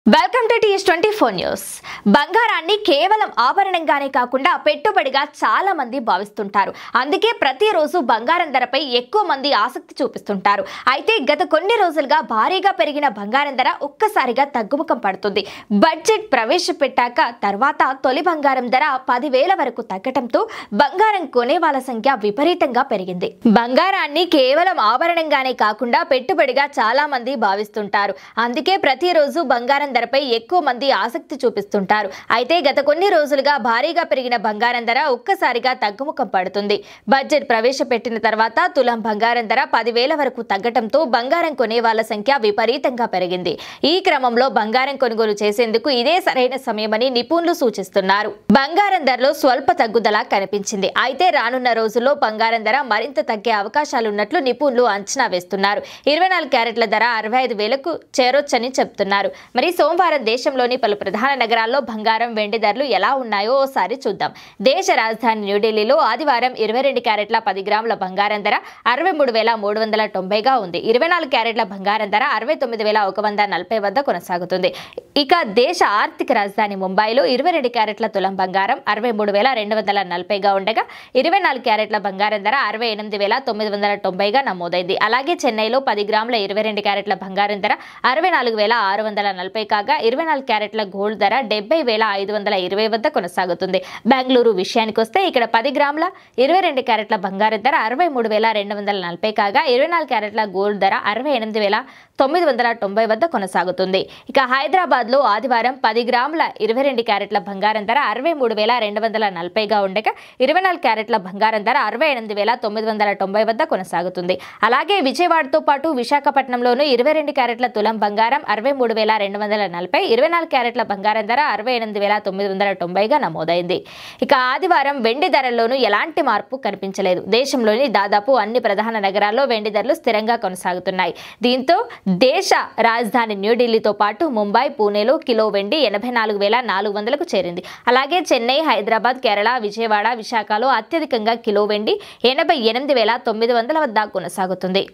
Welcome to TS24 news. బంగారాన్ని కేవలం ఆభరణంగానే కాకుండా పెట్టుబడిగా చాలా మంది భావిస్తుంటారు. అందుకే ప్రతిరోజు బంగారం ధరపై ఎక్కువ మంది ఆసక్తి చూపిస్తుంటారు. అయితే గత కొన్ని రోజులుగా భారీగా పెరిగిన బంగారం ధర ఒక్కసారిగా తగ్గుముఖం పడుతుంది. బడ్జెట్ ప్రవేశపెట్టాక తర్వాత తొలి బంగారం ధర 10,000 వరకు తగ్గడంతో బంగారం కొనే వాళ్ళ సంఖ్య విపరీతంగా పెరిగింది. బంగారాన్ని కేవలం ఆభరణంగానే కాకుండా పెట్టుబడిగా చాలా మంది భావిస్తుంటారు. అందుకే ప్రతిరోజు బంగారం ధరపై ఎక్కువ మంది ఆసక్తి చూపిస్తుంటారు. అయితే గత కొన్ని రోజులుగా భారీగా పెరిగిన బంగారం ధర ఒక్కసారిగా తగ్గుముఖం పడుతుంది. బడ్జెట్ ప్రవేశపెట్టిన తర్వాత తులం బంగారం ధర 10,000 వరకు తగ్గడంతో బంగారం కొనే వాళ్ళ సంఖ్య విపరీతంగా పెరిగింది. ఈ క్రమంలో బంగారం కొనుగోలు చేసేందుకు ఇదే సరైన సమయమని నిపుణులు సూచిస్తున్నారు. బంగారం ధరలో స్వల్ప తగ్గుదల కనిపించింది. అయితే రానున్న రోజుల్లో బంగారం ధర మరింత తగ్గే అవకాశాలున్నట్లు నిపుణులు అంచనా వేస్తున్నారు. 24 క్యారెట్ల ధర 65,000కు చేరొచ్చని చెబుతున్నారు. మరి సోమవారం దేశంలోని పలు ప్రధాన నగరాల్లో బంగారం, వెండి ధరలు ఎలా ఉన్నాయో ఓసారి చూద్దాం. దేశ రాజధాని న్యూఢిల్లీలో ఆదివారం 22 క్యారెట్ల 10 గ్రాముల బంగారం ధర 63,390గా ఉంది. 24 క్యారెట్ల బంగారం ధర 69,140 వద్ద కొనసాగుతుంది. ఇక దేశ ఆర్థిక రాజధాని ముంబైలో 22 క్యారెట్ల తులం బంగారం 63,240గా ఉండగా 24 క్యారెట్ల బంగారం ధర 68,990గా నమోదైంది. అలాగే చెన్నైలో 10 గ్రాముల 22 క్యారెట్ల బంగారం ధర 64,640 కాగా 24 క్యారెట్ల గోల్డ్ ధర 70,520 వద్ద కొనసాగుతుంది. బెంగళూరు విషయానికి వస్తే ఇక్కడ 10 గ్రాముల 22 క్యారెట్ల బంగారం ధర 63,240 కాగా 24 క్యారెట్ల గోల్డ్ ధర 68,990 వద్ద కొనసాగుతుంది. ఇక హైదరాబాద్ లో ఆదివారం 10 గ్రాముల 22 క్యారెట్ల బంగారం ధర 63,240గా ఉండగా 24 క్యారెట్ల బంగారం ధర 68,990 వద్ద కొనసాగుతుంది. అలాగే విజయవాడతో పాటు విశాఖపట్నంలోనూ 22 క్యారెట్ల తులం బంగారం 63,240, 24 క్యారెట్ల బంగారం ధర 68,990గా నమోదైంది. ఇక ఆదివారం వెండి ధరల్లోనూ ఎలాంటి మార్పు కనిపించలేదు. దేశంలోని దాదాపు అన్ని ప్రధాన నగరాల్లో వెండి ధరలు స్థిరంగా కొనసాగుతున్నాయి. దీంతో దేశ రాజధాని న్యూఢిల్లీతో పాటు ముంబై, పూణేలో కిలో వెండి 84,400కు చేరింది. అలాగే చెన్నై, హైదరాబాద్, కేరళ, విజయవాడ, విశాఖలో అత్యధికంగా కిలో వెండి 88,900 వద్ద కొనసాగుతుంది.